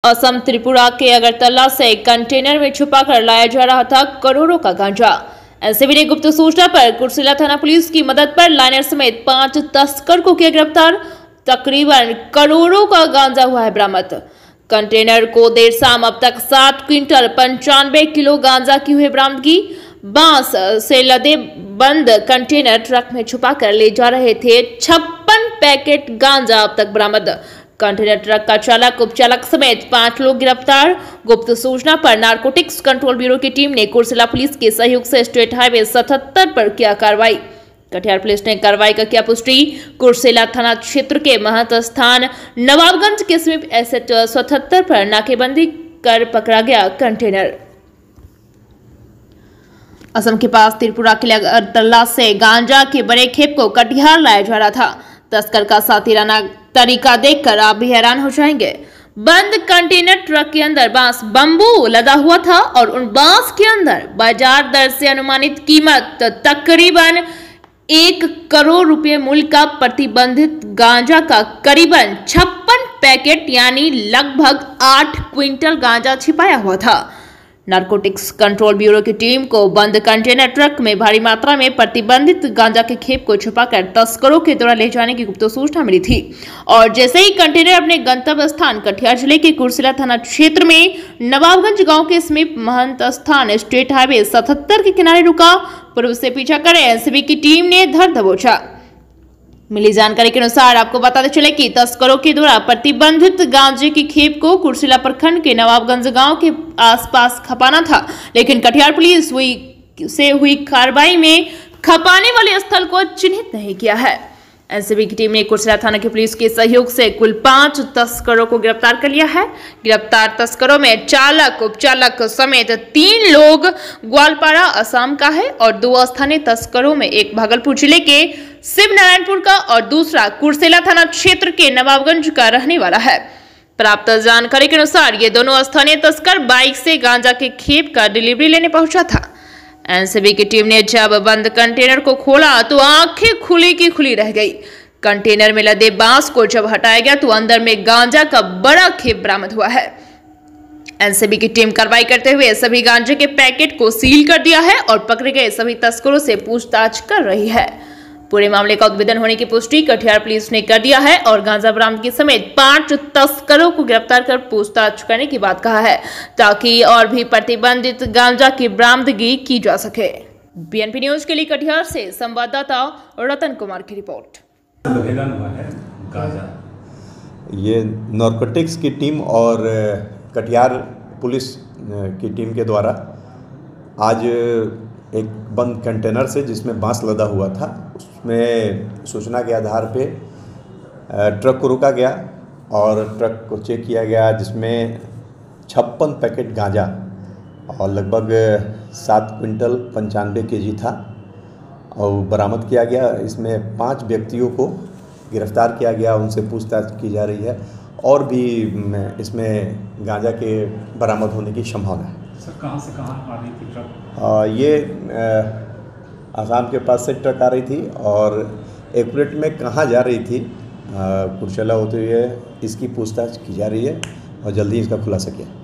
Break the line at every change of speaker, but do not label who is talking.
असम त्रिपुरा के अगरतला से कंटेनर में छुपा कर लाया जा रहा था करोड़ों का गांजा। एनसीबी ने गुप्त सूचना पर कुर्सेला थाना पुलिस की मदद पर लाइनर समेत 5 तस्कर को किया गिरफ्तार। तकरीबन करोड़ों का गांजा हुआ है बरामद। कंटेनर को देर शाम अब तक 7 क्विंटल 95 किलो गांजा की हुई बरामदगी। बांस से लदे बंद कंटेनर ट्रक में छुपा कर ले जा रहे थे 56 पैकेट गांजा अब तक बरामद। कंटेनर ट्रक का चालक, उपचालक समेत 5 लोग गिरफ्तार। गुप्त सूचना पर नारकोटिक्स कंट्रोल ब्यूरो की टीम ने कुर्सेला पुलिस के सहयोग से स्टेट हाईवे 77 पर किया कार्रवाई। कटिहार पुलिस ने कार्रवाई का किया पुष्टि। कुर्सेला थाना क्षेत्र के महत स्थान नवाबगंज के समीप एसेट 77 पर नाकेबंदी कर पकड़ा गया कंटेनर। असम के पास त्रिपुरा के अगरतला से गांजा के बड़े खेप को कटिहार लाया जा रहा था। तस्कर का साथीराना तरीका देखकर आप भी हैरान हो जाएंगे। बंद कंटेनर ट्रक के अंदर बांस बम्बू लदा हुआ था और उन बांस के अंदर बाजार दर से अनुमानित कीमत तकरीबन 1 करोड़ रुपए मूल्य का प्रतिबंधित गांजा का करीबन 56 पैकेट यानी लगभग 8 क्विंटल गांजा छिपाया हुआ था। नारकोटिक्स कंट्रोल ब्यूरो की टीम को बंद कंटेनर ट्रक में भारी मात्रा में प्रतिबंधित गांजा के खेप को छुपाकर तस्करों के द्वारा ले जाने की गुप्त सूचना मिली थी और जैसे ही कंटेनर अपने गंतव्य स्थान कटिहार जिले के कुर्सेला थाना क्षेत्र में नवाबगंज गांव के समीप महंत स्थान स्टेट हाईवे 77 के किनारे रुका, पूर्व से पीछा कर एनसीबी की टीम ने धर दबोचा। मिली जानकारी के अनुसार आपको बताते चले कि तस्करों के द्वारा प्रतिबंधित गांजे की खेप को कुर्सेला प्रखंड के नवाबगंज गांव के आसपास खपाना था, लेकिन कटिहार पुलिस हुई कार्रवाई में खपाने वाले स्थल को चिन्हित नहीं किया है। एनसीबी की टीम ने कुर्सेला थाना की पुलिस के सहयोग से कुल 5 तस्करों को गिरफ्तार कर लिया है। गिरफ्तार तस्करों में चालक, उपचालक समेत 3 लोग ग्वालपाड़ा असम का है और 2 स्थानीय तस्करों में एक भागलपुर जिले के शिव नारायणपुर का और दूसरा कुर्सेला थाना क्षेत्र के नवाबगंज का रहने वाला है। प्राप्त जानकारी के अनुसार ये दोनों स्थानीय तस्कर बाइक से गांजा के खेप का डिलीवरी लेने पहुंचा था। एनसीबी की टीम ने जब बंद कंटेनर को खोला तो आंखें खुली की खुली रह गई। कंटेनर में लदे बांस को जब हटाया गया तो अंदर में गांजा का बड़ा खेप बरामद हुआ है। एनसीबी की टीम कार्रवाई करते हुए सभी गांजे के पैकेट को सील कर दिया है और पकड़े गए सभी तस्करों से पूछताछ कर रही है। पूरे मामले का उद्भेदन होने की पुष्टि कटिहार पुलिस ने कर दिया है और गांजा बरामदगी समेत 5 तस्करों को गिरफ्तार कर पूछताछ करने की बात कहा है ताकि और भी प्रतिबंधित गांजा की बरामदगी की जा सके। बीएनपी न्यूज के लिए कटिहार से संवाददाता रतन कुमार की रिपोर्ट।
ये नारकोटिक्स की टीम और कटिहार पुलिस की टीम के द्वारा आज एक बंद कंटेनर से जिसमें बांस लदा हुआ था, उसमें सूचना के आधार पे ट्रक को रोका गया और ट्रक को चेक किया गया जिसमें 56 पैकेट गांजा और लगभग 7 क्विंटल 95 केजी था और बरामद किया गया। इसमें 5 व्यक्तियों को गिरफ्तार किया गया, उनसे पूछताछ की जा रही है और भी इसमें गांजा के बरामद होने की संभावना है।
सर, कहाँ से कहाँ आ रही थी ट्रक?
ये आसाम के पास से ट्रक आ रही थी और एक्यूरेट में कहाँ जा रही थी कुर्सेला होते हुए इसकी पूछताछ की जा रही है और जल्दी इसका खुलासा किया।